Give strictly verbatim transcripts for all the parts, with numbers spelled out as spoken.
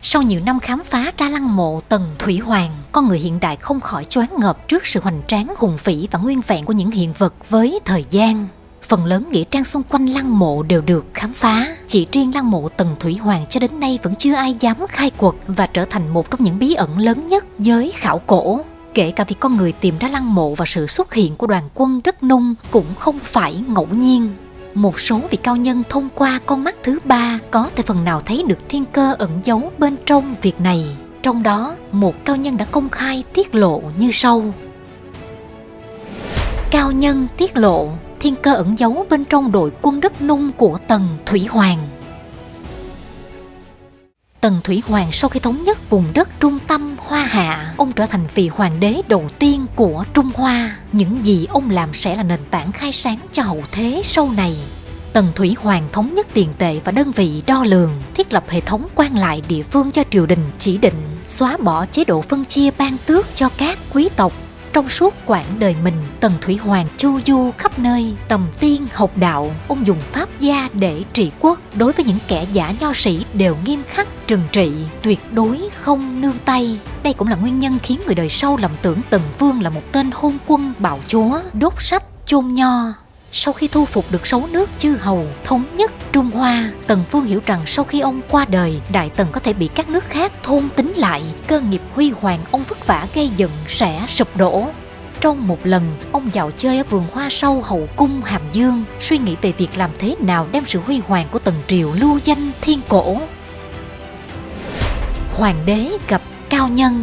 Sau nhiều năm khám phá ra lăng mộ Tần Thủy Hoàng, con người hiện đại không khỏi choáng ngợp trước sự hoành tráng hùng vĩ và nguyên vẹn của những hiện vật với thời gian. Phần lớn nghĩa trang xung quanh lăng mộ đều được khám phá. Chỉ riêng lăng mộ Tần Thủy Hoàng cho đến nay vẫn chưa ai dám khai quật và trở thành một trong những bí ẩn lớn nhất giới khảo cổ. Kể cả việc con người tìm ra lăng mộ và sự xuất hiện của đoàn quân đất Nung cũng không phải ngẫu nhiên. Một số vị cao nhân thông qua con mắt thứ ba có thể phần nào thấy được thiên cơ ẩn giấu bên trong việc này. Trong đó, một cao nhân đã công khai tiết lộ như sau. Cao nhân tiết lộ thiên cơ ẩn giấu bên trong đội quân đất Nung của Tần Thủy Hoàng. Tần Thủy Hoàng sau khi thống nhất vùng đất trung tâm Hoa Hạ, ông trở thành vị hoàng đế đầu tiên của Trung Hoa. Những gì ông làm sẽ là nền tảng khai sáng cho hậu thế sau này. Tần Thủy Hoàng thống nhất tiền tệ và đơn vị đo lường, thiết lập hệ thống quan lại địa phương cho triều đình chỉ định, xóa bỏ chế độ phân chia ban tước cho các quý tộc. Trong suốt quãng đời mình, Tần Thủy Hoàng chu du khắp nơi, tầm tiên học đạo. Ông dùng pháp gia để trị quốc. Đối với những kẻ giả nho sĩ đều nghiêm khắc trừng trị, tuyệt đối không nương tay. Đây cũng là nguyên nhân khiến người đời sau lầm tưởng Tần Vương là một tên hôn quân bạo chúa, đốt sách chôn nho. Sau khi thu phục được sáu nước chư hầu, thống nhất Trung Hoa, Tần Vương hiểu rằng sau khi ông qua đời, Đại Tần có thể bị các nước khác thôn tính lại, cơ nghiệp huy hoàng ông vất vả gây dựng sẽ sụp đổ. Trong một lần, ông dạo chơi ở vườn hoa sâu hậu cung Hàm Dương, suy nghĩ về việc làm thế nào đem sự huy hoàng của Tần Triều lưu danh thiên cổ. Hoàng đế gặp cao nhân.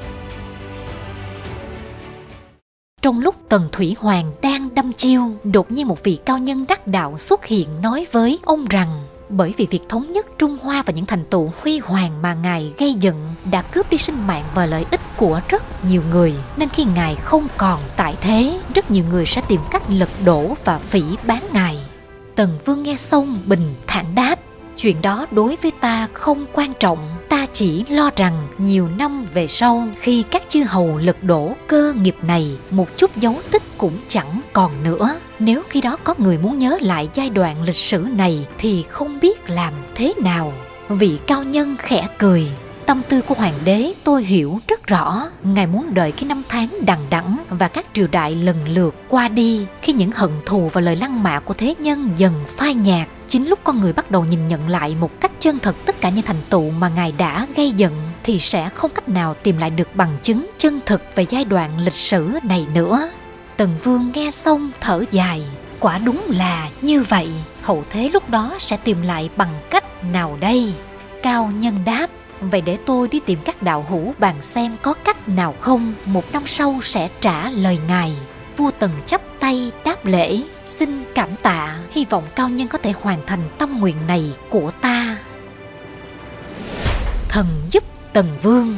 Trong lúc Tần Thủy Hoàng đang đâm chiêu, đột nhiên một vị cao nhân đắc đạo xuất hiện nói với ông rằng bởi vì việc thống nhất Trung Hoa và những thành tựu huy hoàng mà Ngài gây dựng đã cướp đi sinh mạng và lợi ích của rất nhiều người, nên khi Ngài không còn tại thế, rất nhiều người sẽ tìm cách lật đổ và phỉ báng Ngài. Tần Vương nghe xong bình thản đáp, chuyện đó đối với ta không quan trọng, ta chỉ lo rằng nhiều năm về sau khi các chư hầu lật đổ cơ nghiệp này, một chút dấu tích cũng chẳng còn nữa. Nếu khi đó có người muốn nhớ lại giai đoạn lịch sử này thì không biết làm thế nào. Vị cao nhân khẽ cười. Tâm tư của hoàng đế tôi hiểu rất rõ. Ngài muốn đợi cái năm tháng đằng đẵng và các triều đại lần lượt qua đi, khi những hận thù và lời lăng mạ của thế nhân dần phai nhạt, chính lúc con người bắt đầu nhìn nhận lại một cách chân thật tất cả những thành tựu mà Ngài đã gây dựng, thì sẽ không cách nào tìm lại được bằng chứng chân thực về giai đoạn lịch sử này nữa. Tần Vương nghe xong thở dài. Quả đúng là như vậy. Hậu thế lúc đó sẽ tìm lại bằng cách nào đây? Cao nhân đáp, vậy để tôi đi tìm các đạo hữu bàn xem có cách nào không, một năm sau sẽ trả lời ngài. Vua Tần chắp tay đáp lễ, xin cảm tạ, hy vọng cao nhân có thể hoàn thành tâm nguyện này của ta. Thần giúp Tần Vương.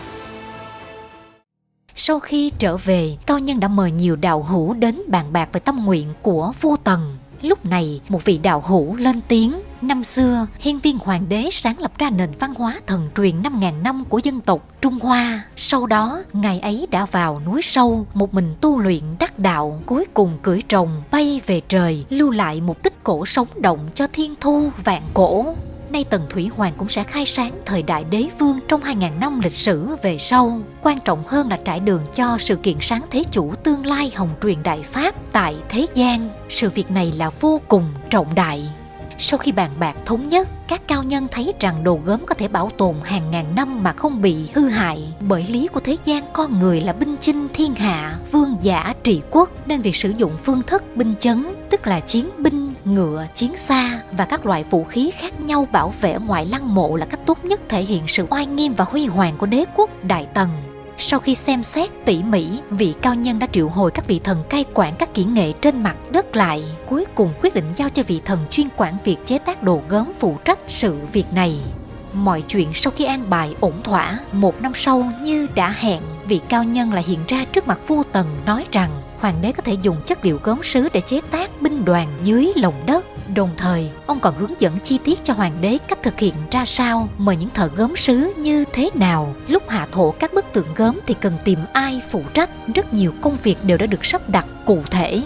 Sau khi trở về, cao nhân đã mời nhiều đạo hữu đến bàn bạc về tâm nguyện của vua Tần. Lúc này, một vị đạo hữu lên tiếng. Năm xưa, Hiên Viên Hoàng đế sáng lập ra nền văn hóa thần truyền năm ngàn năm của dân tộc Trung Hoa. Sau đó, ngài ấy đã vào núi sâu, một mình tu luyện đắc đạo, cuối cùng cưỡi rồng bay về trời, lưu lại một tích cổ sống động cho thiên thu vạn cổ. Nay Tần Thủy Hoàng cũng sẽ khai sáng thời đại đế vương trong hai ngàn năm lịch sử về sau. Quan trọng hơn là trải đường cho sự kiện sáng thế chủ tương lai hồng truyền đại pháp tại thế gian. Sự việc này là vô cùng trọng đại. Sau khi bàn bạc thống nhất, các cao nhân thấy rằng đồ gốm có thể bảo tồn hàng ngàn năm mà không bị hư hại. Bởi lý của thế gian con người là binh chinh thiên hạ, vương giả trị quốc, nên việc sử dụng phương thức binh chấn, tức là chiến binh, ngựa, chiến xa và các loại vũ khí khác nhau bảo vệ ngoại lăng mộ là cách tốt nhất thể hiện sự oai nghiêm và huy hoàng của đế quốc Đại Tần. Sau khi xem xét tỉ mỉ, vị cao nhân đã triệu hồi các vị thần cai quản các kỹ nghệ trên mặt đất lại, cuối cùng quyết định giao cho vị thần chuyên quản việc chế tác đồ gốm phụ trách sự việc này. Mọi chuyện sau khi an bài ổn thỏa, một năm sau như đã hẹn, vị cao nhân lại hiện ra trước mặt vua Tần nói rằng hoàng đế có thể dùng chất liệu gốm sứ để chế tác binh đoàn dưới lòng đất. Đồng thời, ông còn hướng dẫn chi tiết cho hoàng đế cách thực hiện ra sao, mời những thợ gốm sứ như thế nào, lúc hạ thổ các bức tượng gốm thì cần tìm ai phụ trách. Rất nhiều công việc đều đã được sắp đặt cụ thể.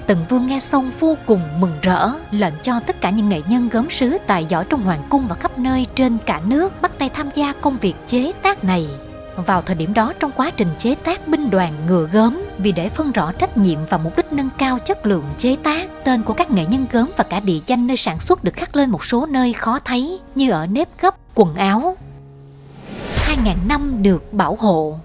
Tần Vương nghe xong vô cùng mừng rỡ, lệnh cho tất cả những nghệ nhân gốm sứ tài giỏi trong hoàng cung và khắp nơi trên cả nước bắt tay tham gia công việc chế tác này. Vào thời điểm đó, trong quá trình chế tác binh đoàn ngựa gốm, vì để phân rõ trách nhiệm và mục đích nâng cao chất lượng chế tác, tên của các nghệ nhân gốm và cả địa danh nơi sản xuất được khắc lên một số nơi khó thấy, như ở nếp gấp quần áo. Hai ngàn năm được bảo hộ.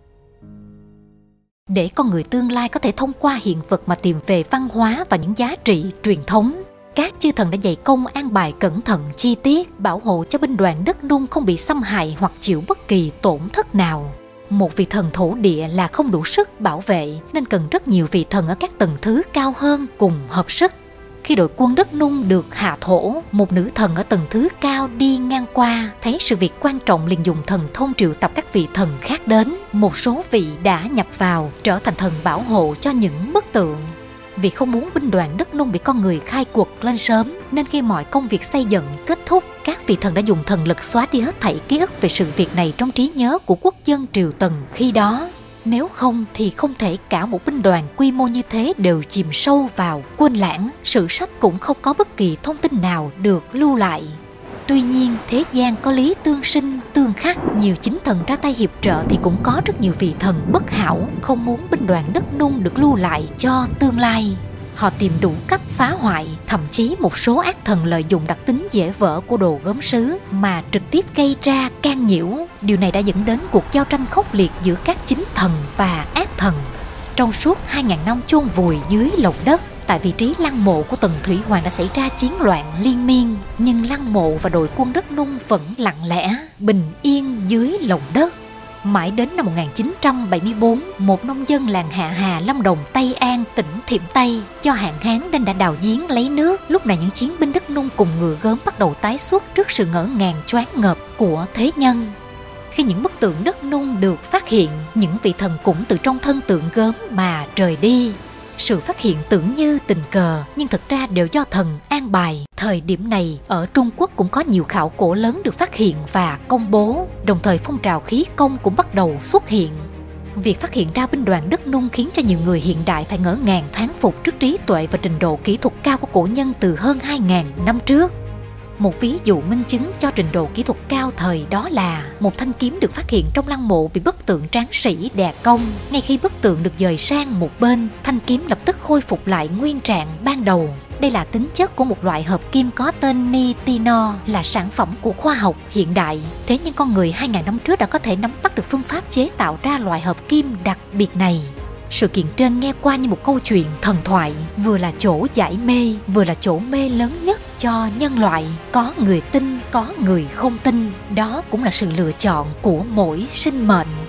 Để con người tương lai có thể thông qua hiện vật mà tìm về văn hóa và những giá trị truyền thống, các chư thần đã dày công an bài cẩn thận chi tiết, bảo hộ cho binh đoàn đất Nung không bị xâm hại hoặc chịu bất kỳ tổn thất nào. Một vị thần thổ địa là không đủ sức bảo vệ, nên cần rất nhiều vị thần ở các tầng thứ cao hơn cùng hợp sức. Khi đội quân đất Nung được hạ thổ, một nữ thần ở tầng thứ cao đi ngang qua, thấy sự việc quan trọng liền dùng thần thông triệu tập các vị thần khác đến. Một số vị đã nhập vào, trở thành thần bảo hộ cho những bức tượng. Vì không muốn binh đoàn đất Nung bị con người khai quật lên sớm, nên khi mọi công việc xây dựng kết thúc, các vị thần đã dùng thần lực xóa đi hết thảy ký ức về sự việc này trong trí nhớ của quốc dân triều Tần khi đó. Nếu không thì không thể cả một binh đoàn quy mô như thế đều chìm sâu vào quên lãng, sử sách cũng không có bất kỳ thông tin nào được lưu lại. Tuy nhiên, thế gian có lý tương sinh, tương khắc, nhiều chính thần ra tay hiệp trợ thì cũng có rất nhiều vị thần bất hảo, không muốn binh đoàn đất Nung được lưu lại cho tương lai. Họ tìm đủ cách phá hoại, thậm chí một số ác thần lợi dụng đặc tính dễ vỡ của đồ gốm sứ mà trực tiếp gây ra can nhiễu. Điều này đã dẫn đến cuộc giao tranh khốc liệt giữa các chính thần và ác thần. Trong suốt hai ngàn năm chôn vùi dưới lòng đất, tại vị trí lăng mộ của Tần Thủy Hoàng đã xảy ra chiến loạn liên miên, nhưng lăng mộ và đội quân đất Nung vẫn lặng lẽ, bình yên dưới lòng đất. Mãi đến năm một nghìn chín trăm bảy mươi tư, một nông dân làng Hạ Hà, Lâm Đồng, Tây An, tỉnh Thiểm Tây do hạn hán nên đã đào giếng lấy nước. Lúc này những chiến binh đất Nung cùng ngựa gốm bắt đầu tái xuất trước sự ngỡ ngàng choáng ngợp của thế nhân. Khi những bức tượng đất Nung được phát hiện, những vị thần cũng từ trong thân tượng gốm mà rời đi. Sự phát hiện tưởng như tình cờ, nhưng thực ra đều do thần an bài. Thời điểm này, ở Trung Quốc cũng có nhiều khảo cổ lớn được phát hiện và công bố, đồng thời phong trào khí công cũng bắt đầu xuất hiện. Việc phát hiện ra binh đoàn đất Nung khiến cho nhiều người hiện đại phải ngỡ ngàng thán phục trước trí tuệ và trình độ kỹ thuật cao của cổ nhân từ hơn hai nghìn năm trước. Một ví dụ minh chứng cho trình độ kỹ thuật cao thời đó là một thanh kiếm được phát hiện trong lăng mộ bị bức tượng tráng sĩ đè cong. Ngay khi bức tượng được dời sang một bên, thanh kiếm lập tức khôi phục lại nguyên trạng ban đầu. Đây là tính chất của một loại hợp kim có tên nitino, là sản phẩm của khoa học hiện đại. Thế nhưng con người hai nghìn năm trước đã có thể nắm bắt được phương pháp chế tạo ra loại hợp kim đặc biệt này. Sự kiện trên nghe qua như một câu chuyện thần thoại, vừa là chỗ giải mê, vừa là chỗ mê lớn nhất cho nhân loại. Có người tin, có người không tin, đó cũng là sự lựa chọn của mỗi sinh mệnh.